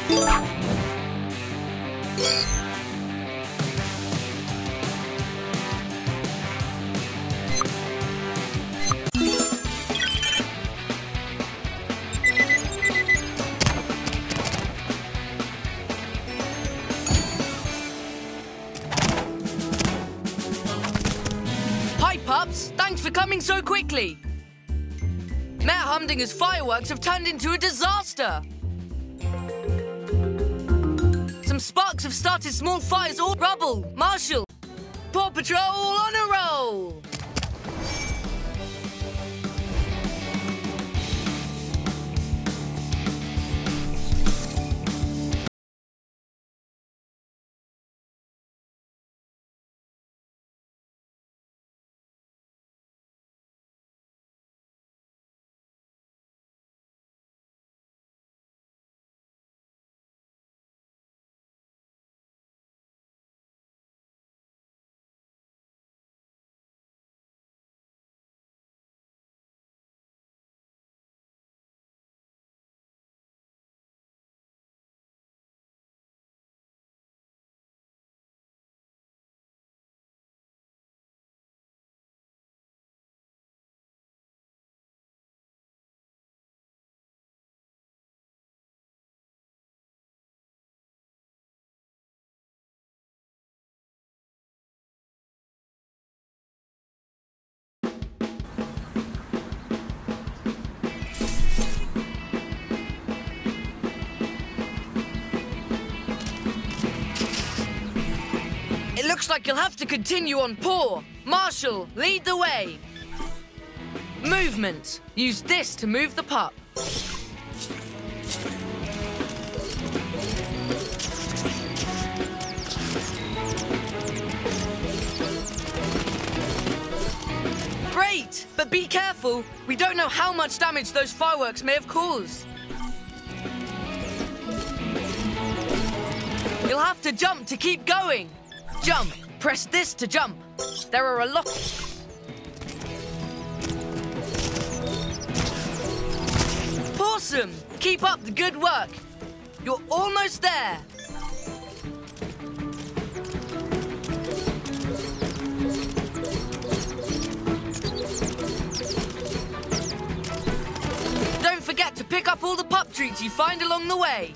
Hi, pups. Thanks for coming so quickly. Mayor Humdinger's fireworks have turned into a disaster. Some sparks have started small fires all rubble. Marshall, Paw Patrol on a roll. It looks like you'll have to continue on Paw. Marshall, lead the way. Movement. Use this to move the pup. Great, but be careful. We don't know how much damage those fireworks may have caused. You'll have to jump to keep going. Jump. Press this to jump. There are a lot... Awesome! Keep up the good work. You're almost there. Don't forget to pick up all the pup treats you find along the way.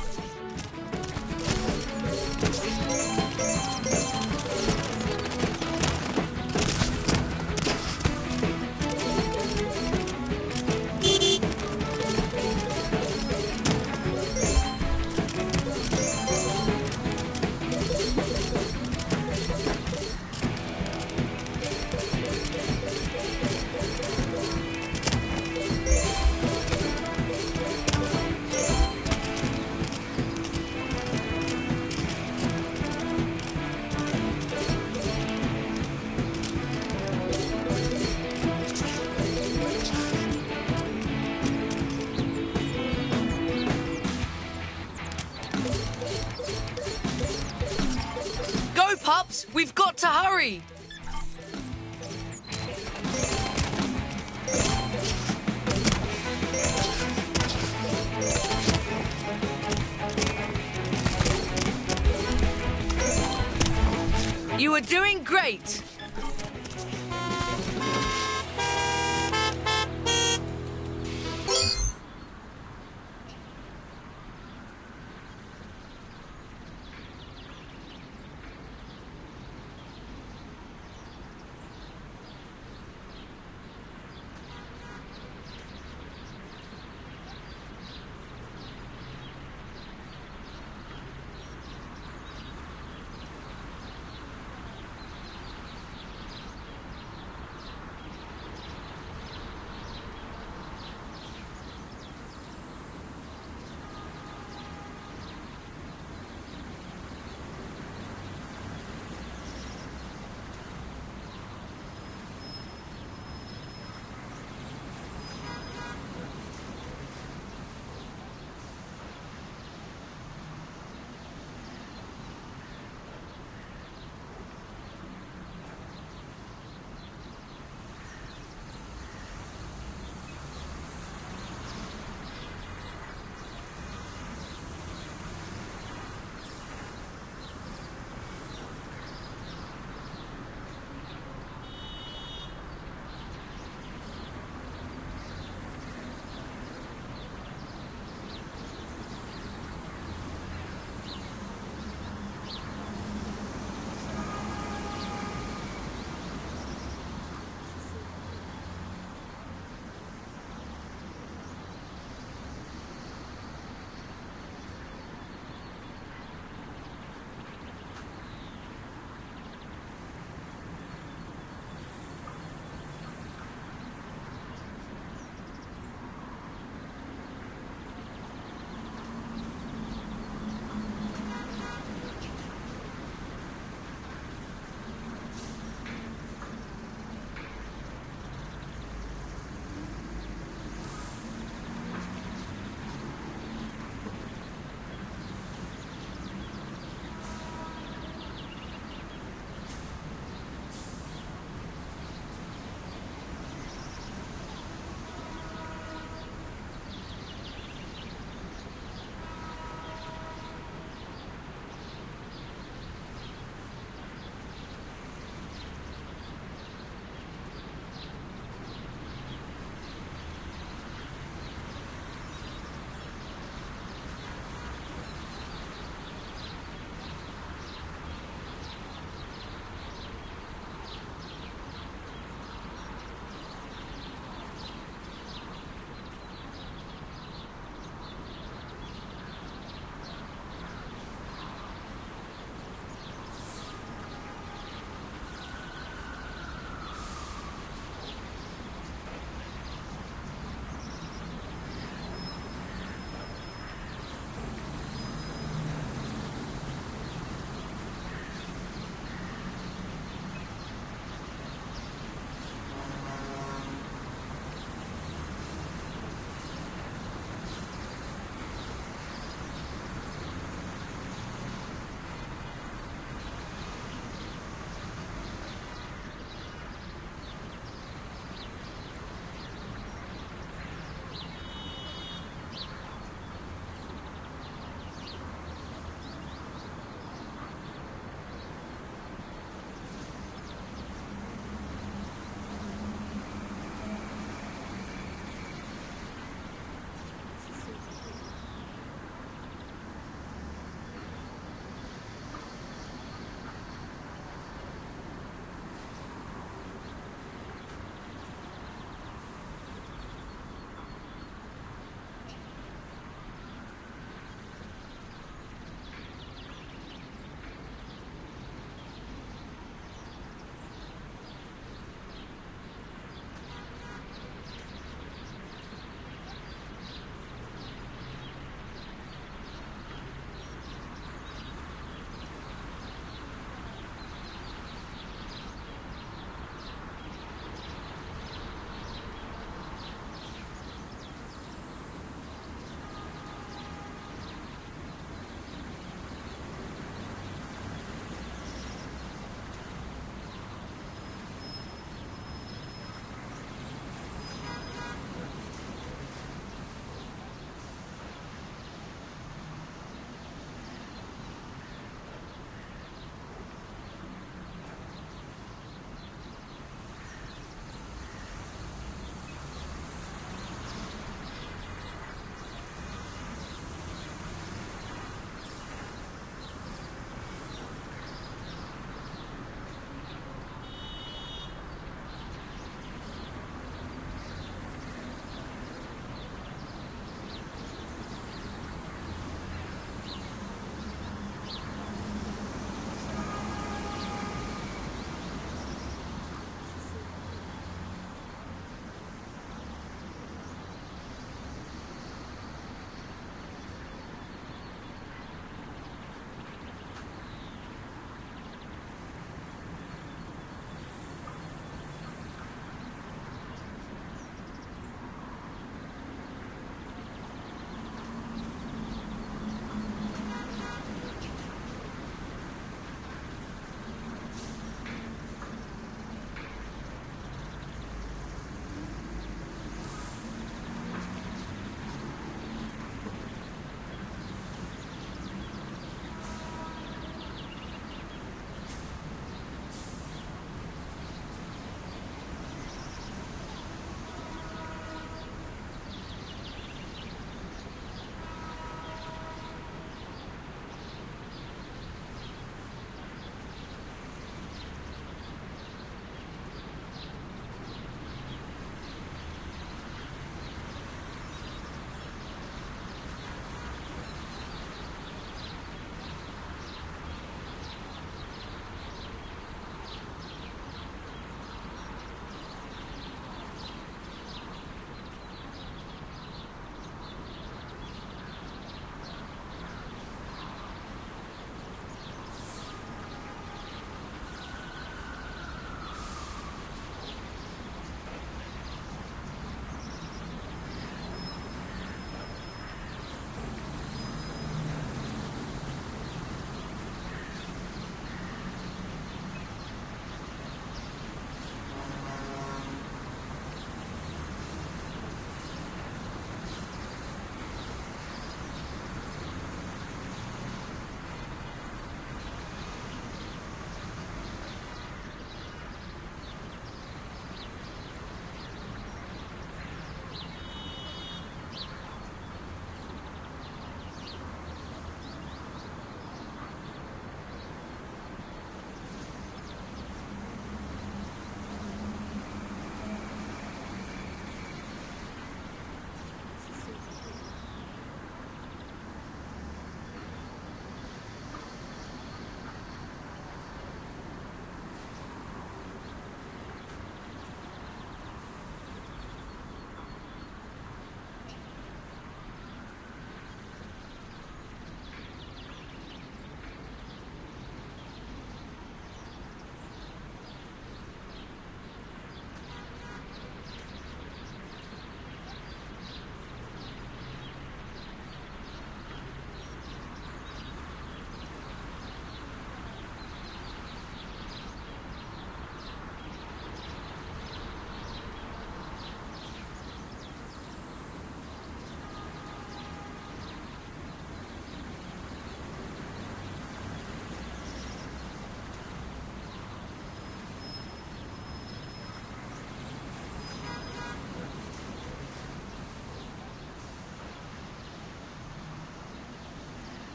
Pups, we've got to hurry! You are doing great!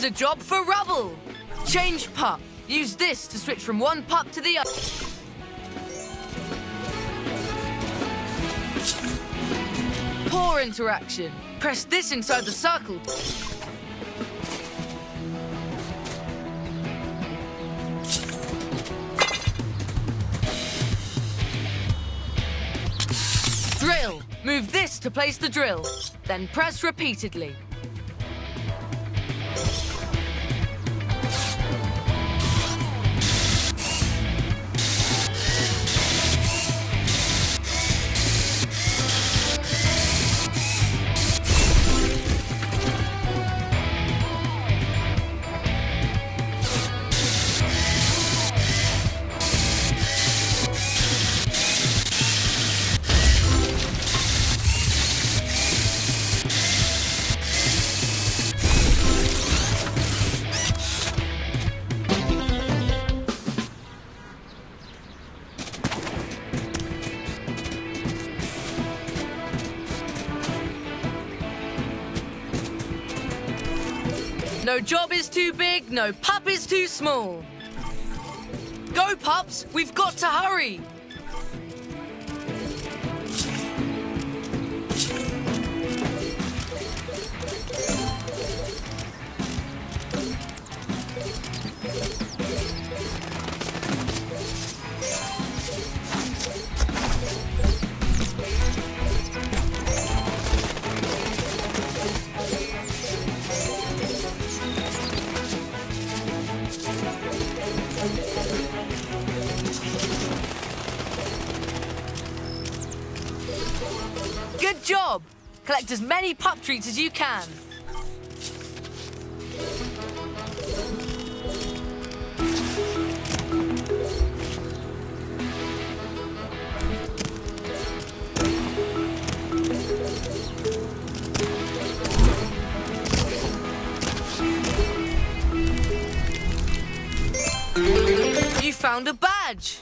is a job for Rubble. Change pup. Use this to switch from one pup to the other. Paw interaction. Press this inside the circle. Drill. Move this to place the drill. Then press repeatedly. No job is too big, no pup is too small. Go, pups! We've got to hurry! Good job! Collect as many pup treats as you can. You found a badge.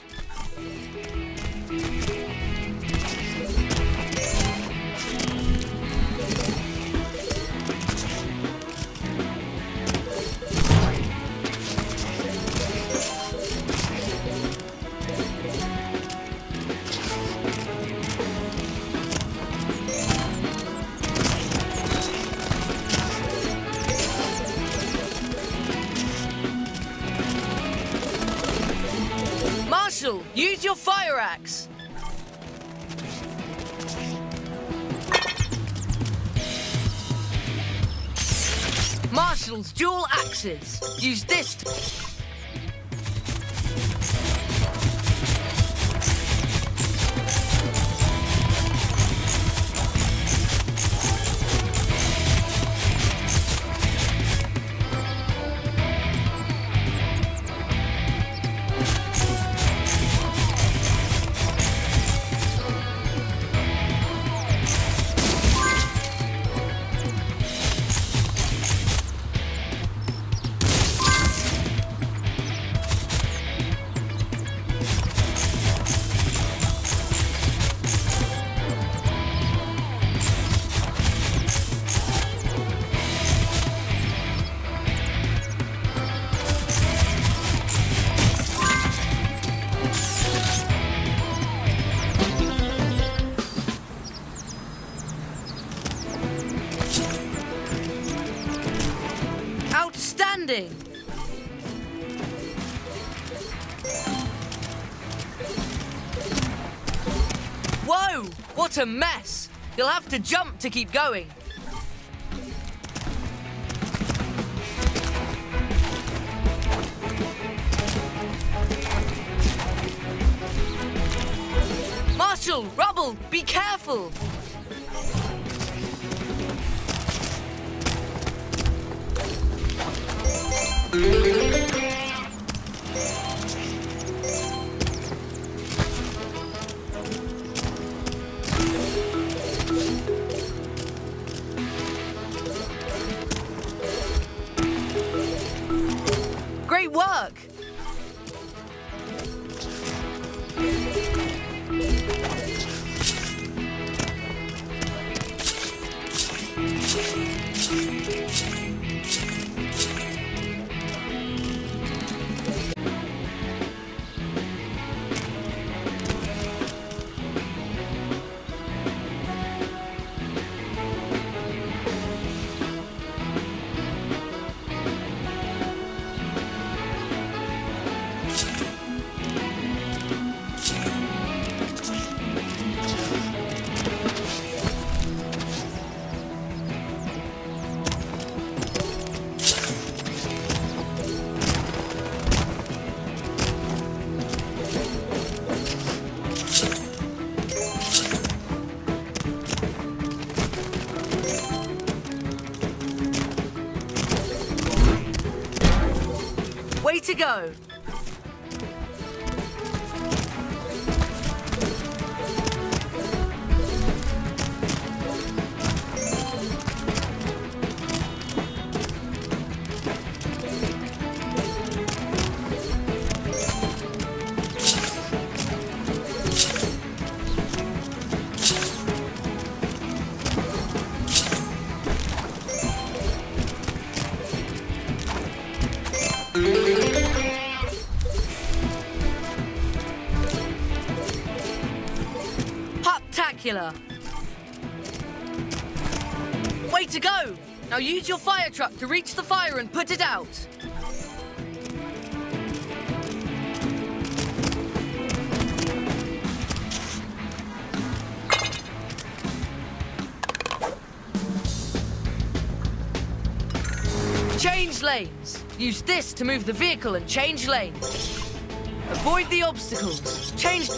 Marshall, use your fire axe. Marshall's dual axes. Use this to... Outstanding! Whoa! What a mess! You'll have to jump to keep going. Marshall, Rubble, be careful! Great work! ready to go. Hop-tacular. Way to go! Now use your fire truck to reach the fire and put it out. Change lanes. Use this to move the vehicle and change lanes. Avoid the obstacles. Change...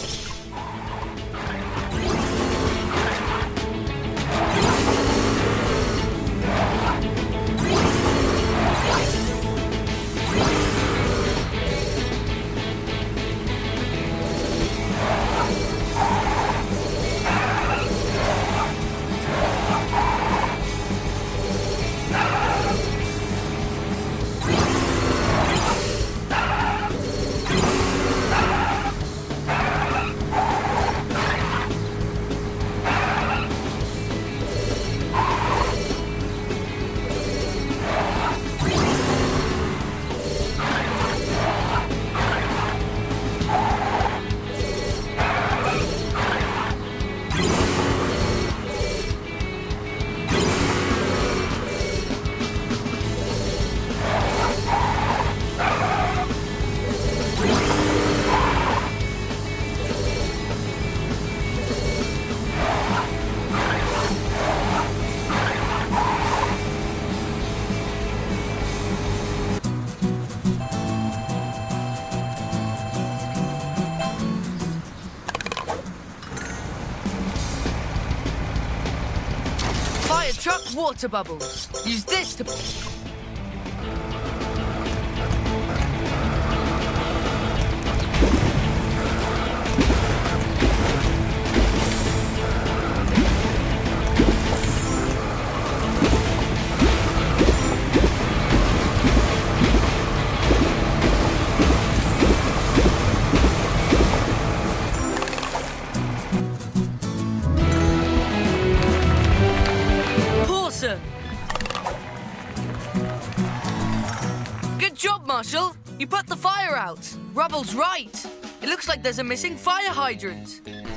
Fire truck water bubbles. Use this to... Good job, Marshall. You put the fire out. Rubble's right. It looks like there's a missing fire hydrant.